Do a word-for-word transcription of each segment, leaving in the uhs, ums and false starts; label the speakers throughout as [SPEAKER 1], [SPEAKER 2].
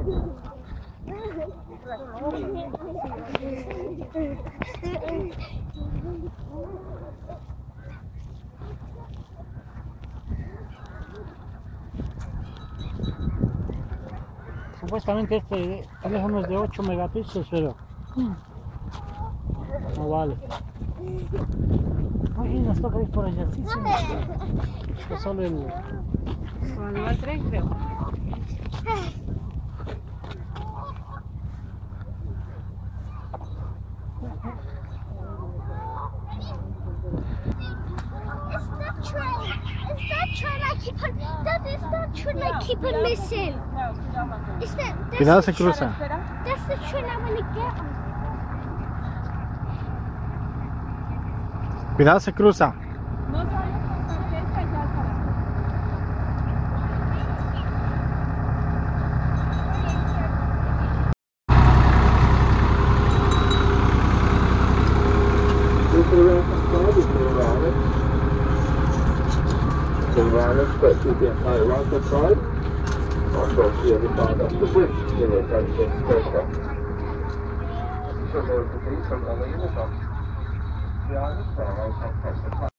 [SPEAKER 1] Supuestamente este teléfono es de ocho megapíxeles, pero no vale. Oye, nos toca ir por allá, sí, sí. Es solo el...
[SPEAKER 2] Cuando va el tren, creo.
[SPEAKER 3] It's that train. It's that train I keep on. That is that train I keep on missing. It's that. That's
[SPEAKER 1] Cuidado,
[SPEAKER 3] the
[SPEAKER 1] se cruza.
[SPEAKER 3] train- That's the train I want to get on.
[SPEAKER 1] Cuidado, se cruza.
[SPEAKER 2] No sabes con certeza ya estará.
[SPEAKER 4] Awareness, but keep the entire right side. Also, see every side up the bridge to the attention pressure. So there's the piece from the leader from behind the car, I'll come across the car.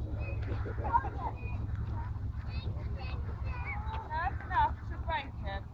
[SPEAKER 2] That's enough to break it.